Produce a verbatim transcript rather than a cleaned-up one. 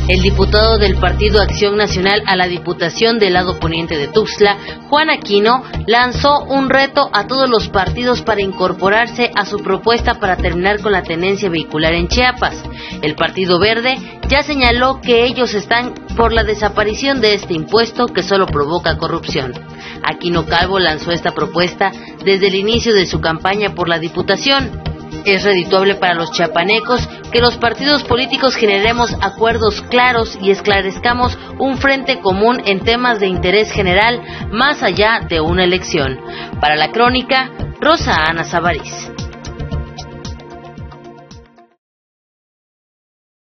El diputado del Partido Acción Nacional a la Diputación del lado poniente de Tuxtla, Juan Aquino, lanzó un reto a todos los partidos para incorporarse a su propuesta para terminar con la tenencia vehicular en Chiapas. El Partido Verde ya señaló que ellos están por la desaparición de este impuesto que solo provoca corrupción. Aquino Calvo lanzó esta propuesta desde el inicio de su campaña por la Diputación. Es redituable para los chiapanecos que los partidos políticos generemos acuerdos claros y esclarezcamos un frente común en temas de interés general más allá de una elección. Para la Crónica, Rosa Ana Savariz.